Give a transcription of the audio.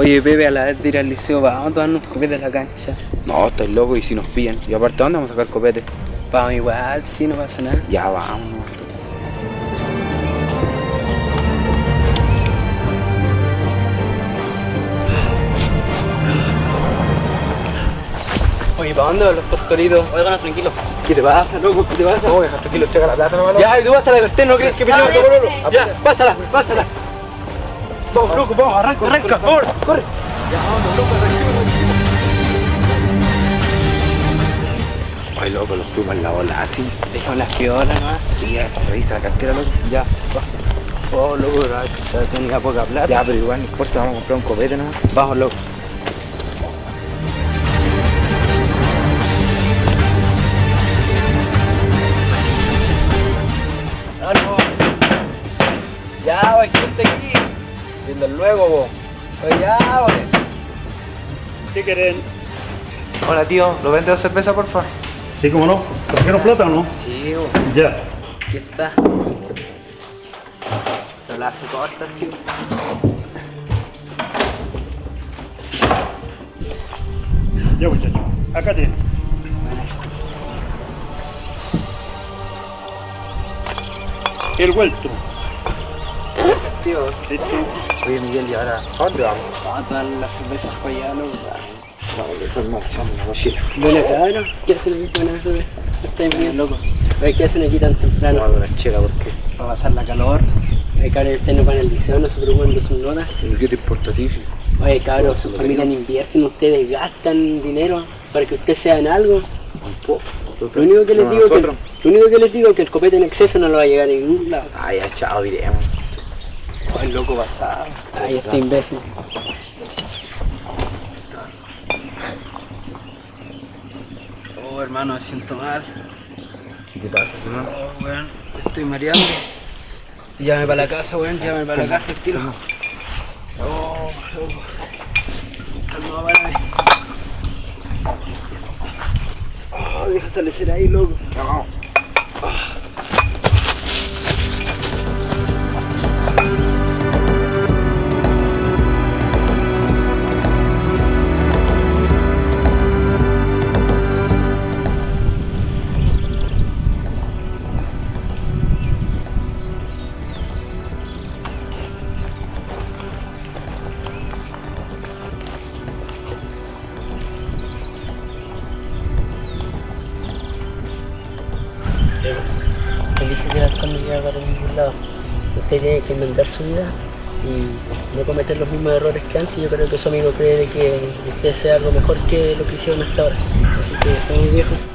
Oye, Pepe, a la vez de ir al liceo, vamos a darnos copete a la cancha. No, estás loco y si nos pillan. Y aparte, ¿dónde vamos a sacar copete? Vamos igual, sí, no pasa nada. Ya vamos. Oye, ¿para dónde van los tortolitos? Oigan, tranquilo. ¿Qué te pasa, loco? ¿Qué te pasa? Oye, tranquilo, checa la plata, no. Ya, y tú vas a la cartera, ¿no crees que peleamos ya, con Lolo? Ya, pásala, pásala. Vamos, loco, vamos, arranca, arranca, corre, corre. Ya, vamos, loco, Ay, loco, los fuimos en la bola así. dejamos las piolas nomás. Sí, revisa la cartera, loco. Ya, va. Oh, loco, ya tenía poca plata. Ya, pero igual no importa, vamos a comprar un copete nomás. Vamos, loco. Ah, no. Ya, wey, ¿quién está aquí? Viendo luego, vos. Oye, ya, wey. ¿Qué quieren? Hola, tío, ¿lo vende dos cervezas, por favor? Sí, cómo no. ¿Trajeron plata o no? Sí, wey. Ya. Aquí está. Pero la hace corta, sí. Ya, muchachos. Acá tienen. El vuelto. Tío, Oye, Miguel, ¿y ahora a dónde vamos? vamos a tomar las cervezas para allá, loco. Vamos, que estoy marchando en la mochila. Buena cabrón, ¿qué hacen aquí? Buenas noches. Estoy bien loco. Oye, ¿qué hacen aquí tan temprano? Vamos a dar una checa, porque Para pasar la calor. Oye, cabrón, ustedes no van al liceo, no se preocupan de sus notas. ¿qué te importa a ti? Oye, cabrón, sus familias invierten, ustedes gastan dinero para que ustedes sean algo. Lo único que les digo es que el copete en exceso no lo va a llegar a ningún lado. Ay, ya, chao, diremos. Ay, loco pasado. Ay, este imbécil. Oh, hermano, me siento mal. ¿Qué te pasa, hermano? Oh, weón, estoy mareando. Llámame para la casa, weón, llámame para la casa el tiro. Oh, loco. Calma, párame. Oh, deja salir ahí, loco. Vamos. Te dije que el alcohol no lleva para ningún lado. Usted tiene que inventar su vida y no cometer los mismos errores que antes. Yo creo que su amigo cree de que usted sea algo mejor que lo que hicieron hasta ahora. Así que, estamos viejos.